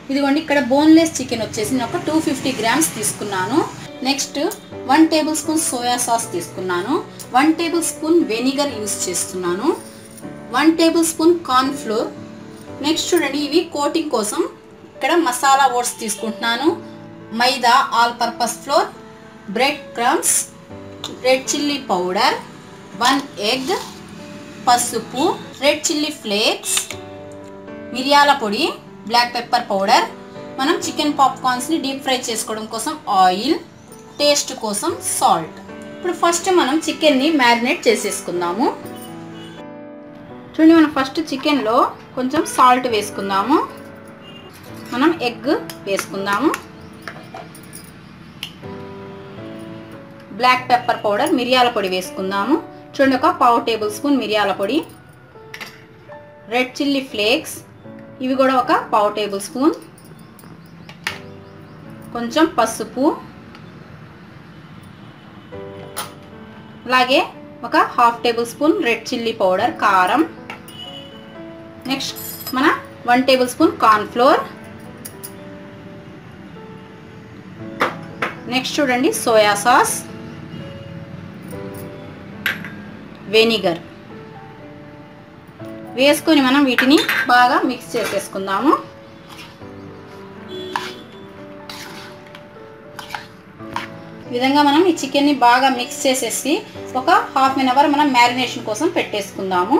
ఇదిగోండి ఇక్కడ boneless chicken వచ్చేసి నేను ఒక 250 గ్రామ్స్ తీసుకున్నాను. Next 1 tablespoon soya sauce తీసుకున్నాను. 1 టేబుల్ స్పూన్ వెనిగర్ యూస్ చేస్తున్నాను. 1 tablespoon corn flour. Next చూడండి ఇవి కోటింగ్ కోసం ఇక్కడ మసాలా ఓట్స్ తీసుకుంటున్నాను. Maida all purpose flour, bread crumbs, red chilli powder, 1 egg, పసుపు, రెడ్ చిల్లీ ఫ్లేక్స్, మిరియాల పొడి, బ్లాక్ పెప్పర్ పౌడర్. మనం చికెన్ పాప్కార్న్స్ ని డీప్ ఫ్రై చేసుకోవడం కోసం ఆయిల్, టేస్ట్ కోసం సాల్ట్. ఇప్పుడు ఫస్ట్ మనం చికెన్ ని మ్యారినేట్ చేసేసుకుందాము. చూడండి మనం ఫస్ట్ చికెన్ లో కొంచెం సాల్ట్ వేసుకుందాము. మనం ఎగ్ వేసుకుందాము. బ్లాక్ పెప్పర్ పౌడర్ మిరియాల పొడి వేసుకుందాము. చూడండి ఒక 1/2 టేబుల్ స్పూన్ మిరియాల పొడి, రెడ్ చిల్లీ ఫ్లేక్స్ ఇవి కూడా ఒక 1/2 టేబుల్ స్పూన్, కొంచెం పసుపు, అలాగే ఒక 1/2 tablespoon red chilli powder కారం. నెక్స్ట్ మన 1 tablespoon corn flour. Next చూడండి సోయా సాస్, వెనిగర్ వేసుకొని మనం వీటిని బాగా మిక్స్ చేసేసుకుందాము. ఈ విధంగా మనం ఈ చికెన్ని బాగా మిక్స్ చేసేసి ఒక ½ అవర్ మనం మ్యారినేషన్ కోసం పెట్టేసుకుందాము.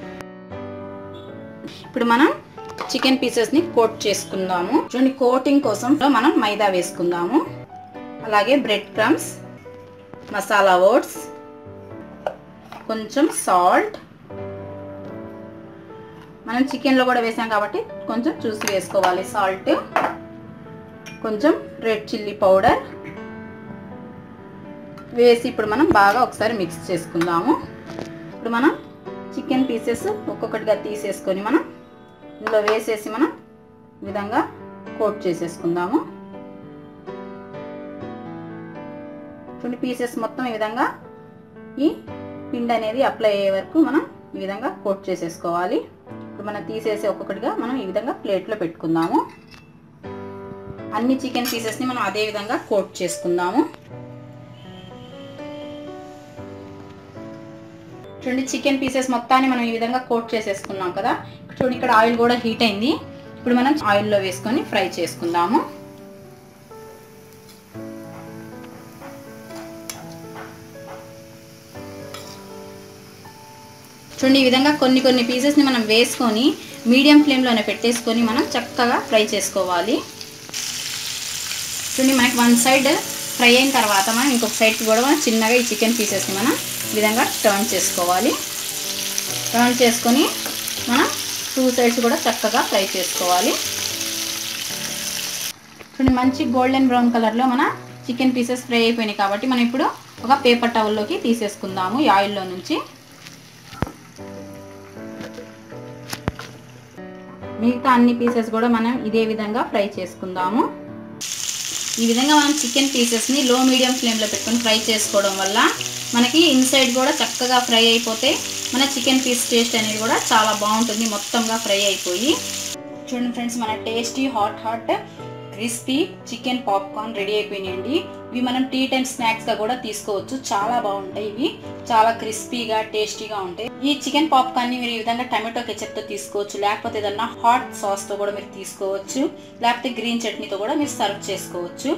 ఇప్పుడు మనం చికెన్ పీసెస్ ని కోట్ చేసుకుందాము. చూడండి కోటింగ్ కోసం మనం మైదా వేసుకుందాము. అలాగే బ్రెడ్ క్రమ్స్, మసాలా ఓట్స్, కొంచెం సాల్ట్. మనం చికెన్లో కూడా వేసాం కాబట్టి కొంచెం చూసి వేసుకోవాలి సాల్ట్. కొంచెం రెడ్ చిల్లీ పౌడర్ వేసి ఇప్పుడు మనం బాగా ఒకసారి మిక్స్ చేసుకుందాము. ఇప్పుడు మనం చికెన్ పీసెస్ ఒక్కొక్కటిగా తీసేసుకొని మనం ఇందులో వేసేసి మనం ఈ విధంగా కోట్ చేసేసుకుందాము. చూడండి పీసెస్ మొత్తం ఈ విధంగా ఈ పిండి అనేది అప్లై అయ్యే వరకు మనం ఈ విధంగా కోట్ చేసేసుకోవాలి. ఇప్పుడు మనం తీసేసి ఒక్కొక్కటిగా మనం ఈ విధంగా ప్లేట్లో పెట్టుకుందాము. అన్ని చికెన్ పీసెస్ని మనం అదే విధంగా కోట్ చేసుకుందాము. చూడండి చికెన్ పీసెస్ మొత్తాన్ని మనం ఈ విధంగా కోట్ చేసేసుకున్నాం కదా. చూడండి ఇక్కడ ఆయిల్ కూడా హీట్ అయింది. ఇప్పుడు మనం ఆయిల్లో వేసుకొని ఫ్రై చేసుకుందాము. చూడండి ఈ విధంగా కొన్ని పీసెస్ని మనం వేసుకొని మీడియం ఫ్లేమ్లోనే పెట్టేసుకొని మనం చక్కగా ఫ్రై చేసుకోవాలి. చూడండి మనకి 1 సైడ్ ఫ్రై అయిన తర్వాత మనం ఇంకొక సైడ్కి కూడా మనం చిన్నగా ఈ చికెన్ పీసెస్ని మనం ఈ విధంగా టర్న్ చేసుకోవాలి. టర్న్ చేసుకొని మనం 2 సైడ్స్ కూడా చక్కగా ఫ్రై చేసుకోవాలి. చూడండి మంచి గోల్డెన్ బ్రౌన్ కలర్లో మన చికెన్ పీసెస్ ఫ్రై అయిపోయినాయి కాబట్టి మనం ఇప్పుడు ఒక పేపర్ టవల్లోకి తీసేసుకుందాము ఈ ఆయిల్లో నుంచి. మిగతా అన్ని పీసెస్ కూడా మనం ఇదే విధంగా ఫ్రై చేసుకుందాము. ఈ విధంగా మనం చికెన్ పీసెస్ని లో మీడియం ఫ్లేమ్లో పెట్టుకొని ఫ్రై చేసుకోవడం వల్ల మనకి ఇన్సైడ్ కూడా చక్కగా ఫ్రై అయిపోతే మన చికెన్ పీస్ టేస్ట్ అనేది కూడా చాలా బాగుంటుంది మొత్తంగా ఫ్రై అయిపోయి. చూడండి ఫ్రెండ్స్ మన tasty hot crispy chicken popcorn ready అయిపోయినాయండి. ఇవి మనం టీ టైమ్ స్నాక్స్గా కూడా తీసుకోవచ్చు. చాలా బాగుంటాయి. ఇవి చాలా క్రిస్పీగా టేస్టీగా ఉంటాయి. ఈ చికెన్ పాప్కార్న్ని మీరు ఈ విధంగా టమాటో కెచప్తో తీసుకోవచ్చు, లేకపోతే ఏదన్నా హాట్ సాస్తో కూడా మీరు తీసుకోవచ్చు, లేకపోతే గ్రీన్ చట్నీతో కూడా మీరు సర్వ్ చేసుకోవచ్చు.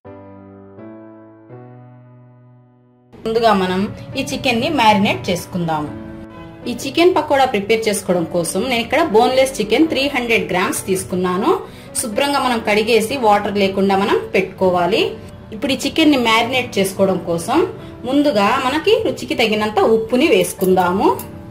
ముందుగా మనం ఈ చికెన్ని మ్యారినేట్ చేసుకుందాము. ఈ చికెన్ పకోడా ప్రిపేర్ చేసుకోవడం కోసం నేను ఇక్కడ బోన్లెస్ చికెన్ 300 గ్రామ్స్ తీసుకున్నాను. శుభ్రంగా మనం కడిగేసి వాటర్ లేకుండా మనం పెట్టుకోవాలి. ఇప్పుడు ఈ చికెన్ ని మ్యారినేట్ చేసుకోవడం కోసం ముందుగా మనకి రుచికి తగినంత ఉప్పుని వేసుకుందాము.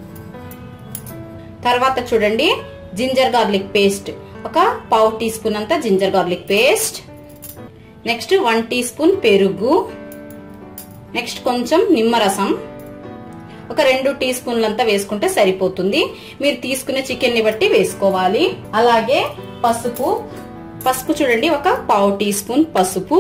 తర్వాత చూడండి జింజర్ గార్లిక్ పేస్ట్, ఒక 1/2 టీ స్పూన్ అంత ginger garlic paste. Next 1 teaspoon పెరుగు. నెక్స్ట్ కొంచెం నిమ్మరసం, ఒక 2 టీ స్పూన్లంతా వేసుకుంటే సరిపోతుంది. మీరు తీసుకునే చికెన్ ని బట్టి వేసుకోవాలి. అలాగే పసుపు చూడండి ఒక 1/2 టీ స్పూన్ పసుపు.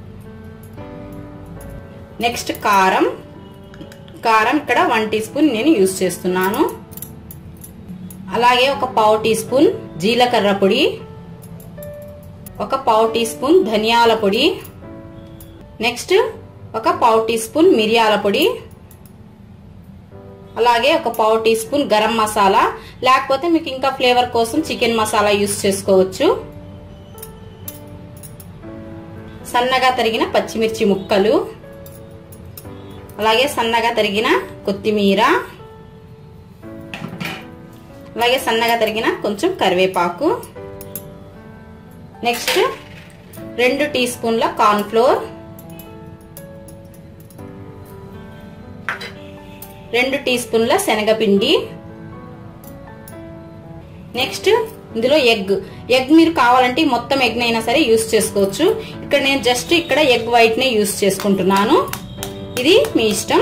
నెక్స్ట్ కారం ఇక్కడ 1 టీ స్పూన్ నేను యూజ్ చేస్తున్నాను. అలాగే ఒక 1/2 టీ స్పూన్ జీలకర్ర పొడి. ఒక పావు టీ స్పూన్ ధనియాల పొడి, నెక్స్ట్ ఒక పావు టీ స్పూన్ మిరియాల పొడి, అలాగే ఒక పావు టీ స్పూన్ గరం మసాలా, లేకపోతే మీకు ఇంకా ఫ్లేవర్ కోసం చికెన్ మసాలా యూస్ చేసుకోవచ్చు. సన్నగా తరిగిన పచ్చిమిర్చి ముక్కలు, అలాగే సన్నగా తరిగిన కొత్తిమీర, అలాగే సన్నగా తరిగిన కొంచెం కరివేపాకు, నెక్స్ట్ 2 టీ స్పూన్ల కార్న్ ఫ్లోర్, 2 టీ స్పూన్ల శనగపిండి, నెక్స్ట్ ఇందులో ఎగ్ మీరు కావాలంటే మొత్తం ఎగ్ అయినా సరే యూస్ చేసుకోవచ్చు. ఇక్కడ నేను జస్ట్ ఇక్కడ ఎగ్ వైట్ నే యూస్ చేసుకుంటున్నాను, ఇది మీ ఇష్టం.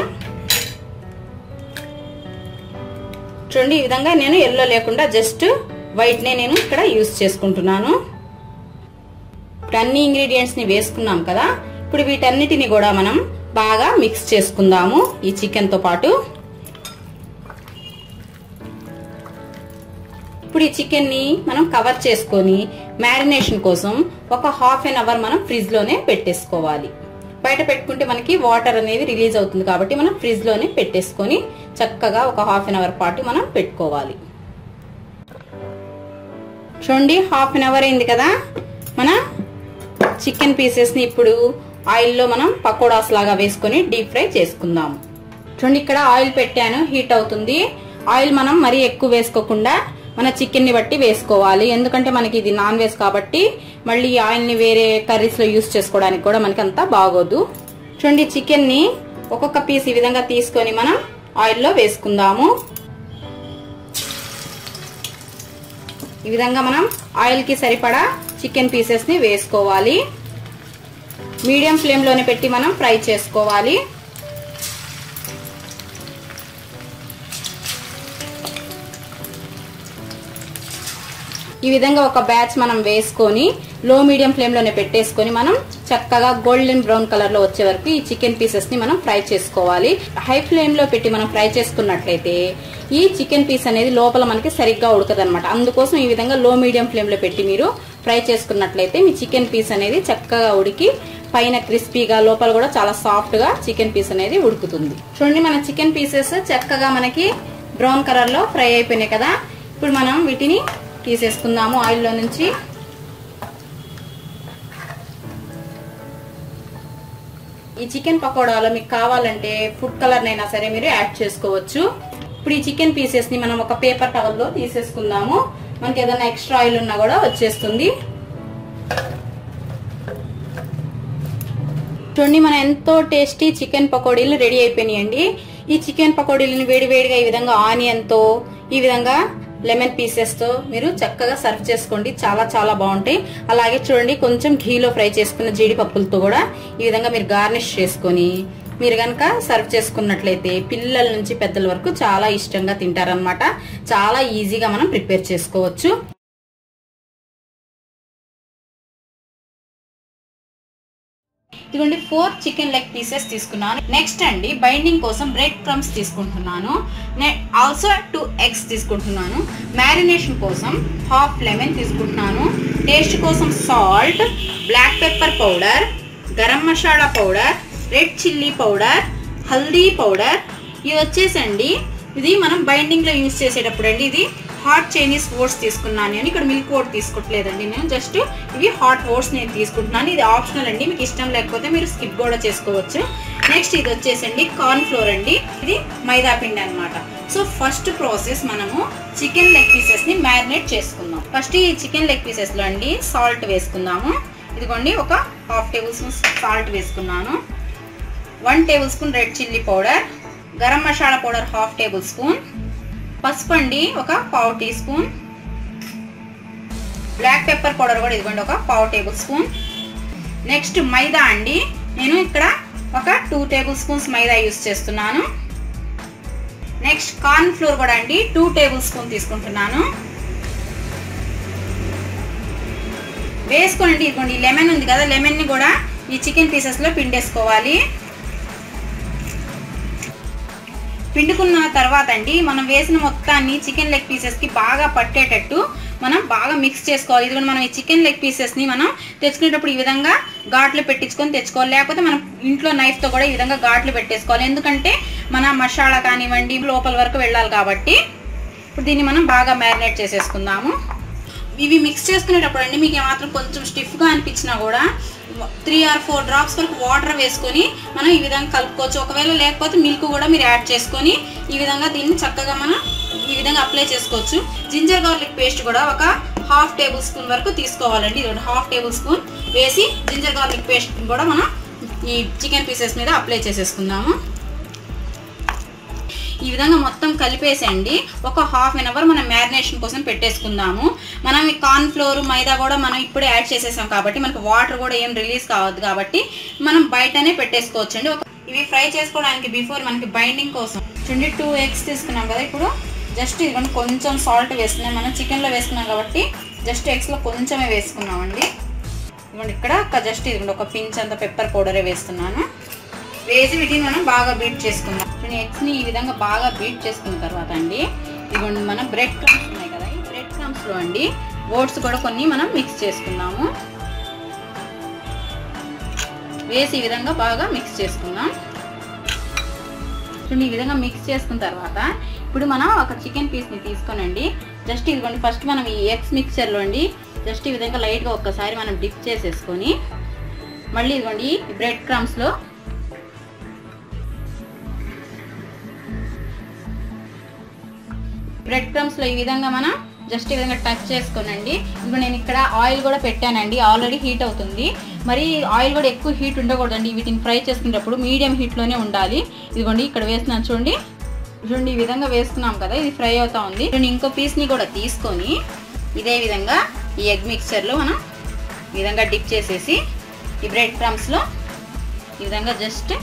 చూడండి ఈ విధంగా నేను ఎల్లో లేకుండా జస్ట్ వైట్ నే నేను ఇక్కడ యూస్ చేసుకుంటున్నాను. ఇప్పుడు అన్ని ఇంగ్రీడియంట్స్ ని వేసుకున్నాం కదా, ఇప్పుడు వీటన్నిటిని కూడా మనం బాగా మిక్స్ చేసుకుందాము ఈ చికెన్ తో పాటు. ఇప్పుడు ఈ చికెన్ ని మనం కవర్ చేసుకొని మ్యారినేషన్ కోసం ఒక హాఫ్ అన్ అవర్ మనం ఫ్రిడ్జ్ లోనే పెట్టేసుకోవాలి. బయట పెట్టుకుంటే మనకి వాటర్ అనేది రిలీజ్ అవుతుంది కాబట్టి మనం ఫ్రిడ్జ్ లోనే పెట్టేసుకొని చక్కగా ఒక హాఫ్ అన్ అవర్ పాటు మనం పెట్టుకోవాలి. చూడండి హాఫ్ అన్ అవర్ అయింది కదా, మన చికెన్ పీసెస్ ని ఇప్పుడు ఆయిల్ లో మనం పకోడాస్ లాగా వేసుకొని డీప్ ఫ్రై చేసుకుందాము. చూడండి ఇక్కడ ఆయిల్ పెట్టాను, హీట్ అవుతుంది. ఆయిల్ మనం మరీ ఎక్కువ వేసుకోకుండా మన చికెన్ ని బట్టి వేసుకోవాలి, ఎందుకంటే మనకి ఇది నాన్ వెజ్ కాబట్టి మళ్ళీ ఆయిల్ ని వేరే కర్రీస్ లో యూస్ చేసుకోవడానికి కూడా మనకి అంతా బాగోదు. చూడండి చికెన్ ని ఒక్కొక్క పీస్ ఈ విధంగా తీసుకొని మనం ఆయిల్ లో వేసుకుందాము. ఈ విధంగా మనం ఆయిల్ కి సరిపడా చికెన్ పీసెస్ ని వేసుకోవాలి. మీడియం ఫ్లేమ్ లోనే పెట్టి మనం ఫ్రై చేసుకోవాలి. ఈ విధంగా ఒక బ్యాచ్ మనం వేసుకొని లో మీడియం ఫ్లేమ్ లోనే పెట్టేసుకొని మనం చక్కగా గోల్డెన్ బ్రౌన్ కలర్ లో వచ్చే వరకు ఈ చికెన్ పీసెస్ ని మనం ఫ్రై చేసుకోవాలి. హై ఫ్లేమ్ లో పెట్టి మనం ఫ్రై చేసుకున్నట్లయితే ఈ చికెన్ పీస్ అనేది లోపల మనకి సరిగ్గా ఉడకదనమాట. అందుకోసం ఈ విధంగా లో మీడియం ఫ్లేమ్ లో పెట్టి మీరు ఫ్రై చేసుకున్నట్లయితే మీ చికెన్ పీస్ అనేది చక్కగా ఉడికి పైన క్రిస్పీగా లోపల కూడా చాలా సాఫ్ట్ గా చికెన్ పీస్ అనేది ఉడుకుతుంది. చూడండి మన చికెన్ పీసెస్ చక్కగా మనకి బ్రౌన్ కలర్ లో ఫ్రై అయిపోయినాయి కదా, ఇప్పుడు మనం వీటిని తీసేసుకుందాము ఆయిల్ లో నుంచి. ఈ చికెన్ పకోడాలో మీకు కావాలంటే ఫుడ్ కలర్ నైనా సరే మీరు యాడ్ చేసుకోవచ్చు. ఇప్పుడు ఈ చికెన్ పీసెస్ ని మనం ఒక పేపర్ టవల్ లో తీసేసుకుందాము, మనకి ఏదైనా ఎక్స్ట్రా ఆయిల్ ఉన్నా కూడా వచ్చేస్తుంది. చూడండి మన ఎంతో టేస్టీ చికెన్ పకోడీలు రెడీ అయిపోయినాయండి. ఈ చికెన్ పకోడీలను వేడివేడిగా ఈ విధంగా ఆనియన్ తో ఈ విధంగా లెమన్ పీసెస్ తో మీరు చక్కగా సర్వ్ చేసుకోండి, చాలా చాలా బాగుంటాయి. అలాగే చూడండి కొంచెం ఘీలో ఫ్రై చేసుకున్న జీడిపప్పులతో కూడా ఈ విధంగా మీరు గార్నిష్ చేసుకొని మీరు గనక సర్వ్ చేసుకున్నట్లయితే పిల్లల నుంచి పెద్దల వరకు చాలా ఇష్టంగా తింటారనమాట. చాలా ఈజీగా మనం ప్రిపేర్ చేసుకోవచ్చు. ఇదిగోండి 4 చికెన్ లెగ్ పీసెస్ తీసుకున్నాను. నెక్స్ట్ అండి బైండింగ్ కోసం బ్రెడ్ క్రమ్స్ తీసుకుంటున్నాను, ఆల్సో 2 ఎగ్స్ తీసుకుంటున్నాను. మ్యారినేషన్ కోసం హాఫ్ లెమన్ తీసుకుంటున్నాను. టేస్ట్ కోసం salt, black pepper powder, garam masala powder, red chilli powder, haldi powder. ఇవి వచ్చేసండి ఇది మనం బైండింగ్ లో యూజ్ చేసేటప్పుడు అండి ఇది హాట్ చైనీస్ ఓట్స్ తీసుకున్నాను నేను, ఇక్కడ మిల్క్ ఓట్ తీసుకోవట్లేదండి నేను, జస్ట్ ఇవి హాట్ ఓట్స్ నేను తీసుకుంటున్నాను. ఇది ఆప్షనల్ అండి, మీకు ఇష్టం లేకపోతే మీరు స్కిప్ కూడా చేసుకోవచ్చు. నెక్స్ట్ ఇది వచ్చేసండి కార్న్ ఫ్లోర్ అండి, ఇది మైదా పిండి అనమాట. సో ఫస్ట్ ప్రాసెస్ మనము చికెన్ లెగ్ పీసెస్ ని మ్యారినేట్ చేసుకుందాం. ఫస్ట్ ఈ చికెన్ లెగ్ పీసెస్ లో అండి సాల్ట్ వేసుకుందాము. ఇదిగోండి ఒక హాఫ్ టేబుల్ స్పూన్ సాల్ట్ వేసుకున్నాను. 1 tablespoon red chilli powder, garam masala powder half tablespoon, పసుపు అండి ఒక పావు teaspoon, black pepper powder కూడా ఇదిగోండి ఒక పావు టేబుల్ స్పూన్. నెక్స్ట్ మైదా అండి, నేను ఇక్కడ ఒక 2 టేబుల్ స్పూన్స్ మైదా యూస్ చేస్తున్నాను. నెక్స్ట్ కార్న్ ఫ్లోర్ కూడా అండి 2 టేబుల్ స్పూన్ తీసుకుంటున్నాను. వేసుకోండి. ఇదిగోండి లెమన్ ఉంది కదా, లెమన్ ని కూడా ఈ చికెన్ పీసెస్ లో పిండేసుకోవాలి. పిండుకున్న తర్వాత అండి మనం వేసిన మొత్తాన్ని చికెన్ లెగ్ పీసెస్కి బాగా పట్టేటట్టు మనం బాగా మిక్స్ చేసుకోవాలి. ఇది మనం ఈ చికెన్ లెగ్ పీసెస్ని మనం తెచ్చుకునేటప్పుడు ఈ విధంగా ఘాట్లు పెట్టించుకొని తెచ్చుకోవాలి. లేకపోతే మనం ఇంట్లో నైఫ్తో కూడా ఈ విధంగా ఘాట్లు పెట్టేసుకోవాలి. ఎందుకంటే మన మసాలా కానివ్వండి లోపల వరకు వెళ్ళాలి కాబట్టి. ఇప్పుడు దీన్ని మనం బాగా మ్యారినేట్ చేసేసుకుందాము. ఇవి మిక్స్ చేసుకునేటప్పుడు అండి మీకు ఏమాత్రం కొంచెం స్టిఫ్గా అనిపించినా కూడా 3 or 4 డ్రాప్స్ వరకు వాటర్ వేసుకొని మనం ఈ విధంగా కలుపుకోవచ్చు. ఒకవేళ లేకపోతే మిల్క్ కూడా మీరు యాడ్ చేసుకొని ఈ విధంగా దీన్ని చక్కగా మనం ఈ విధంగా అప్లై చేసుకోవచ్చు. జింజర్ గార్లిక్ పేస్ట్ కూడా ఒక 1/2 టేబుల్ స్పూన్ వరకు తీసుకోవాలండి. ఇది 1/2 టేబుల్ స్పూన్ వేసి జింజర్ గార్లిక్ పేస్ట్ కూడా మనం ఈ చికెన్ పీసెస్ మీద అప్లై చేసేసుకుందాము. ఈ విధంగా మొత్తం కలిపేసేయండి. ఒక 1/2 అవర్ మనం మ్యారినేషన్ కోసం పెట్టేసుకుందాము. మనం ఈ కార్న్ ఫ్లోర్ మైదా కూడా మనం ఇప్పుడే యాడ్ చేసేసాం కాబట్టి మనకు వాటర్ కూడా ఏం రిలీజ్ కావద్దు కాబట్టి మనం బయటనే పెట్టేసుకోవచ్చు అండి. ఇవి ఫ్రై చేసుకోవడానికి బిఫోర్ మనకి బైండింగ్ కోసం చూడండి 2 eggs తీసుకున్నాం కదా. ఇప్పుడు జస్ట్ ఇదిగోండి కొంచెం సాల్ట్ వేసుకున్నాం. మనం చికెన్లో వేసుకున్నాం కాబట్టి జస్ట్ ఎగ్స్లో కొంచెమే వేసుకున్నామండి. ఇదిగోండి ఇక్కడ జస్ట్ ఇదిగోండి ఒక పించ్ అంత పెప్పర్ పౌడరే వేస్తున్నాను. వేసి వీటిని మనం బాగా బీట్ చేసుకుందాం. ఎగ్స్ని ఈ విధంగా బాగా బీట్ చేసుకున్న తర్వాత అండి ఇదిగోండి మనం బ్రెడ్ క్రమ్స్ ఉన్నాయి కదా, ఈ బ్రెడ్ క్రమ్స్లో అండి ఓట్స్ కూడా కొన్ని మనం మిక్స్ చేసుకుందాము. వేసి ఈ విధంగా బాగా మిక్స్ చేసుకుందాం. ఈ విధంగా మిక్స్ చేసుకున్న తర్వాత ఇప్పుడు మనం ఒక చికెన్ పీస్ని తీసుకోనండి జస్ట్ ఇదిగోండి ఫస్ట్ మనం ఈ ఎగ్స్ మిక్చర్లో అండి జస్ట్ ఈ విధంగా లైట్గా ఒక్కసారి మనం డిప్ చేసేసుకొని మళ్ళీ ఇదిగోండి ఈ బ్రెడ్ క్రమ్స్లో ఈ విధంగా మనం జస్ట్ ఈ విధంగా టచ్ చేసుకోనండి. ఇప్పుడు నేను ఇక్కడ ఆయిల్ కూడా పెట్టానండి, ఆల్రెడీ హీట్ అవుతుంది. మరి ఆయిల్ కూడా ఎక్కువ హీట్ ఉండకూడదండి. వీటిని ఫ్రై చేసుకునేటప్పుడు మీడియం హీట్లోనే ఉండాలి. ఇదిగోండి ఇక్కడ వేస్తున్నాను చూడండి ఈ విధంగా వేసుకున్నాం కదా, ఇది ఫ్రై అవుతా ఉంది. ఇంకో పీస్ని కూడా తీసుకొని ఇదే విధంగా ఈ ఎగ్ మిక్చర్లో మనం ఈ విధంగా డిప్ చేసేసి ఈ బ్రెడ్ క్రమ్స్లో ఈ విధంగా జస్ట్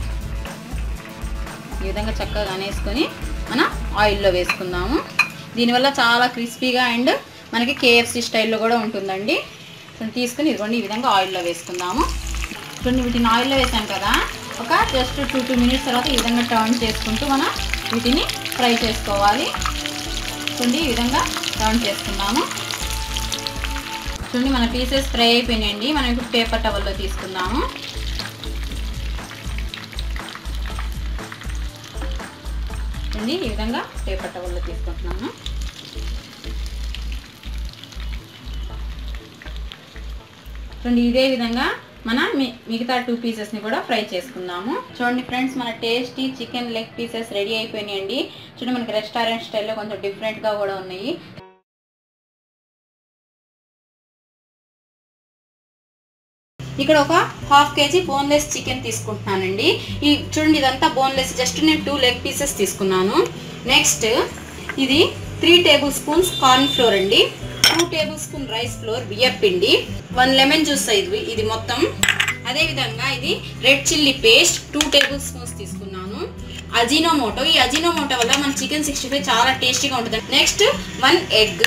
ఈ విధంగా చక్కగా అనేసుకొని మనం ఆయిల్లో వేసుకుందాము. దీనివల్ల చాలా క్రిస్పీగా అండ్ మనకి KFC స్టైల్లో కూడా ఉంటుందండి. తీసుకుని ఇదిగోండి ఈ విధంగా ఆయిల్లో వేసుకుందాము. చూడండి వీటిని ఆయిల్లో వేసాం కదా, ఒక జస్ట్ 2 minutes తర్వాత ఈ విధంగా టర్న్ చేసుకుంటూ మనం వీటిని ఫ్రై చేసుకోవాలి. చూడండి ఈ విధంగా టర్న్ చేసుకుందాము. చూడండి మన పీసెస్ ఫ్రై అయిపోయినాయండి. మనం ఇప్పుడు పేపర్ టవల్లో తీసుకుందాము. చూడండి ఈ విధంగా పేపర్ టవల్లో తీసుకుంటున్నాము. చూడండి ఇదే విధంగా మనం మిగతా 2 పీసెస్ని కూడా ఫ్రై చేసుకుందాము. చూడండి ఫ్రెండ్స్ మన tasty chicken leg pieces ready అయిపోయినాయండి. చూడండి మనకి రెస్టారెంట్ స్టైల్లో కొంచెం డిఫరెంట్గా కూడా ఉన్నాయి. ఇక్కడ ఒక 1/2 kg బోన్లెస్ చికెన్ తీసుకుంటున్నానండి. ఈ చూడండి ఇదంతా బోన్లెస్, జస్ట్ నేను 2 లెగ్ పీసెస్ తీసుకున్నాను. నెక్స్ట్ ఇది 3 టేబుల్ స్పూన్స్ కార్న్ ఫ్లోర్ అండి, 2 టేబుల్ స్పూన్ రైస్ ఫ్లోర్ బియ్యపిండి, 1 లెమన్ జ్యూస్ ఇది మొత్తం. అదేవిధంగా ఇది red chilli paste 2 tablespoons తీసుకున్నాను. అజినోమోటో, ఈ అజినోమోటో వల్ల మన చికెన్ 65 చాలా టేస్టీగా ఉంటుంది. Next 1 egg,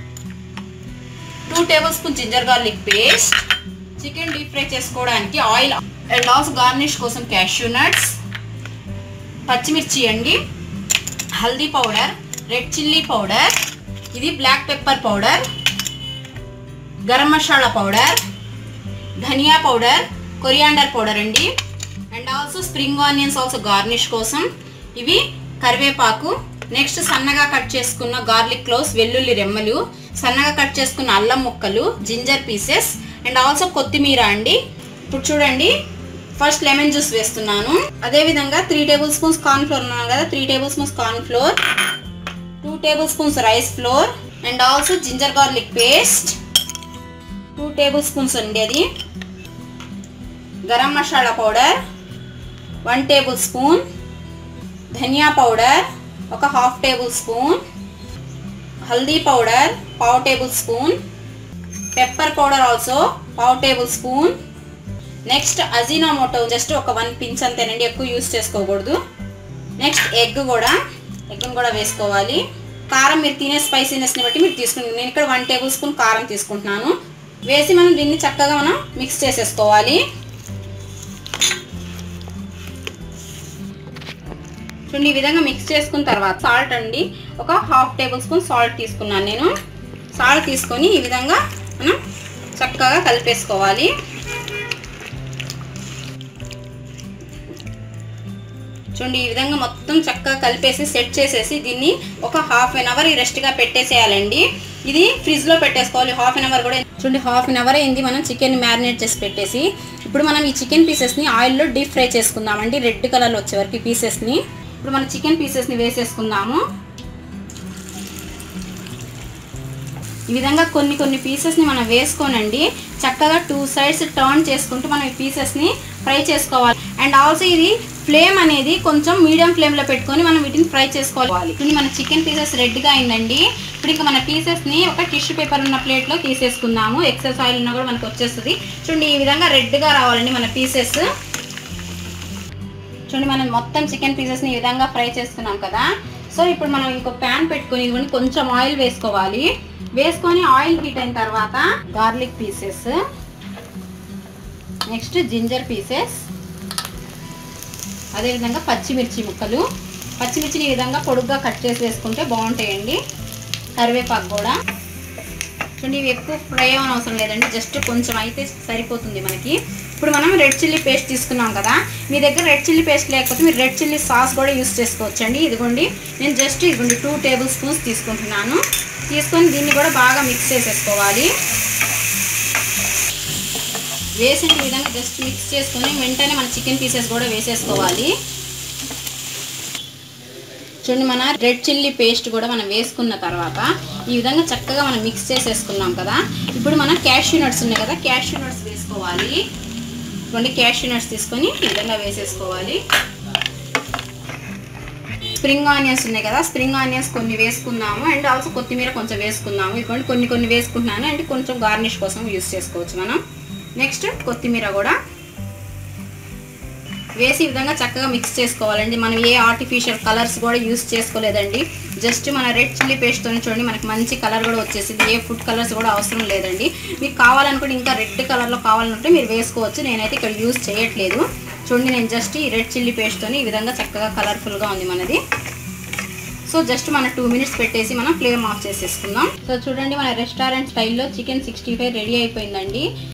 2 tablespoon ginger garlic paste, chicken deep fry చేసుకోవడానికి ఆయిల్ అండ్ ఆల్సో గార్నిష్ కోసం క్యాష్యూ నట్స్, పచ్చిమిర్చి అండి, haldi powder, red chilli powder, ఇది black pepper powder, garam masala powder, dhania powder, coriander powder అండి, and also spring onions also garnish కోసం, ఇవి కరివేపాకు, next సన్నగా కట్ చేసుకున్న గార్లిక్ క్లోవ్స్ వెల్లుల్లి రెమ్మలు, సన్నగా కట్ చేసుకున్న అల్లం ముక్కలు, జింజర్ పీసెస్ అండ్ ఆల్సో కొత్తిమీర అండి. ఇప్పుడు చూడండి ఫస్ట్ లెమన్ జ్యూస్ వేస్తున్నాను. అదేవిధంగా 3 టేబుల్ స్పూన్స్ కార్న్ ఫ్లోర్ ఉన్నాను కదా, 3 tablespoons corn flour, 2 tablespoons rice flour and also ginger garlic paste 2 tablespoons అండి, అది garam masala powder 1 tablespoon, dhania powder ఒక 1/2 tablespoon, haldi powder 1/2 tablespoon, pepper powder also 1/2 tablespoon, next Ajinomoto just ఒక 1 pinch అంతేనండి, ఎక్కువ use చేసుకోకూడదు. Next ఎగ్ను కూడా వేసుకోవాలి. కారం మీరు తినే స్పైసీనెస్ని బట్టి మీరు తీసుకుంటారు. నేను ఇక్కడ 1 టేబుల్ స్పూన్ కారం తీసుకుంటున్నాను. వేసి మనం దీన్ని చక్కగా మనం మిక్స్ చేసేసుకోవాలి. చూడండి ఈ విధంగా మిక్స్ చేసుకున్న తర్వాత సాల్ట్ అండి, ఒక 1/2 టేబుల్ స్పూన్ సాల్ట్ తీసుకున్నాను నేను. సాల్ట్ తీసుకొని ఈ విధంగా మనం చక్కగా కలిపేసుకోవాలి. చూడండి ఈ విధంగా మొత్తం చక్కగా కలిపేసి సెట్ చేసేసి దీన్ని ఒక 1/2 అవర్ రెస్ట్గా పెట్టేసేయాలండి. ఇది ఫ్రిడ్జ్లో పెట్టేసుకోవాలి 1/2 అవర్ కూడా. చూడండి 1/2 అవర్ అయింది మనం చికెన్ మ్యారినేట్ చేసి పెట్టేసి. ఇప్పుడు మనం ఈ చికెన్ పీసెస్ని ఆయిల్లో డీప్ ఫ్రై చేసుకుందామండి, రెడ్ కలర్లో వచ్చే వరకు ఈ పీసెస్ని. ఇప్పుడు మన చికెన్ పీసెస్ని వేసేసుకుందాము. ఈ విధంగా కొన్ని పీసెస్ని మనం వేసుకోనండి చక్కగా 2 సైడ్స్ టర్న్ చేసుకుంటూ మనం ఈ పీసెస్ని ఫ్రై చేసుకోవాలి. అండ్ ఆల్సో ఇది ఫ్లేమ్ అనేది కొంచెం మీడియం ఫ్లేమ్లో పెట్టుకొని మనం వీటిని ఫ్రై చేసుకోవాలి. ఇది మన చికెన్ పీసెస్ రెడ్గా అయిందండి. ఇప్పుడు ఇంకా మన పీసెస్ని ఒక టిష్యూ పేపర్ ఉన్న ప్లేట్లో తీసేసుకుందాము. ఎక్సెస్ ఆయిల్ ఉన్నా కూడా మనకు వచ్చేస్తుంది. చూడండి ఈ విధంగా రెడ్గా రావాలండి మన పీసెస్. చూడండి మనం మొత్తం చికెన్ పీసెస్ని ఈ విధంగా ఫ్రై చేసుకున్నాం కదా. సో ఇప్పుడు మనం ఇంకో ప్యాన్ పెట్టుకొని ఇదిగోండి కొంచెం ఆయిల్ వేసుకోవాలి. వేసుకొని ఆయిల్ హీట్ అయిన తర్వాత garlic pieces, next ginger pieces, అదేవిధంగా పచ్చిమిర్చి ముక్కలు. పచ్చిమిర్చిని ఈ విధంగా పొడుగ్గా కట్ చేసి వేసుకుంటే బాగుంటాయండి. కరివేపాకు కూడా. చూడండి ఇవి ఎక్కువ ఫ్రై అవ్వని అవసరం లేదండి, జస్ట్ కొంచెం అయితే సరిపోతుంది మనకి. ఇప్పుడు మనం రెడ్ చిల్లీ పేస్ట్ తీసుకున్నాం కదా. మీ దగ్గర రెడ్ చిల్లీ పేస్ట్ లేకపోతే మీరు రెడ్ చిల్లీ సాస్ కూడా యూస్ చేసుకోవచ్చండి. ఇదిగోండి నేను జస్ట్ ఇదిగోండి 2 టేబుల్ స్పూన్స్ తీసుకుంటున్నాను. తీసుకొని దీన్ని కూడా బాగా మిక్స్ చేసేసుకోవాలి. వేసిన ఈ విధంగా జస్ట్ మిక్స్ చేసుకొని వెంటనే మన చికెన్ పీసెస్ కూడా వేసేసుకోవాలి. చూడండి మన రెడ్ చిల్లీ పేస్ట్ కూడా మనం వేసుకున్న తర్వాత ఈ విధంగా చక్కగా మనం మిక్స్ చేసేసుకున్నాం కదా. ఇప్పుడు మనం క్యాష్యూ నట్స్ ఉన్నాయి కదా, క్యాష్యూ నట్స్ వేసుకోవాలి. చూడండి క్యాష్యూ నట్స్ తీసుకొని ఈ విధంగా వేసేసుకోవాలి. స్ప్రింగ్ ఆనియన్స్ ఉన్నాయి కదా, స్ప్రింగ్ ఆనియన్స్ కొన్ని వేసుకున్నాము. అండ్ ఆల్సో కొత్తిమీర కొంచెం వేసుకున్నాము. ఇదిగోండి కొన్ని వేసుకుంటున్నాను. అండ్ కొంచెం గార్నిష్ కోసం యూస్ చేసుకోవచ్చు మనం. నెక్స్ట్ కొత్తిమీర కూడా వేసి ఈ విధంగా చక్కగా మిక్స్ చేసుకోవాలండి. మనం ఏ ఆర్టిఫిషియల్ కలర్స్ కూడా యూస్ చేసుకోలేదండి. జస్ట్ మన రెడ్ చిల్లీ పేస్ట్తో చూడండి మనకి మంచి కలర్ కూడా వచ్చేసింది. ఏ ఫుడ్ కలర్స్ కూడా అవసరం లేదండి. మీకు కావాలనుకుంటే ఇంకా రెడ్ కలర్లో కావాలనుకుంటే మీరు వేసుకోవచ్చు. నేనైతే ఇక్కడ యూస్ చేయట్లేదు. చూడండి నేను జస్ట్ ఈ రెడ్ చిల్లీ పేస్ట్తో ఈ విధంగా చక్కగా కలర్ఫుల్గా ఉంది మనది. సో జస్ట్ మన 2 మినిట్స్ పెట్టేసి మనం ఫ్లేమ్ ఆఫ్ చేసేసుకుందాం. సో చూడండి మన రెస్టారెంట్ స్టైల్లో చికెన్ 65 రెడీ అయిపోయిందండి.